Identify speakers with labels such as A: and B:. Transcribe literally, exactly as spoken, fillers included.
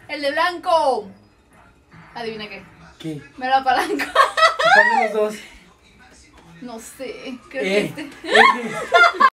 A: El de blanco. Adivina qué.
B: ¿Qué?
A: Me lo apalanco.
B: ¿Cuál de los dos?
A: No sé, creo
B: Eh,
A: que este.
B: este.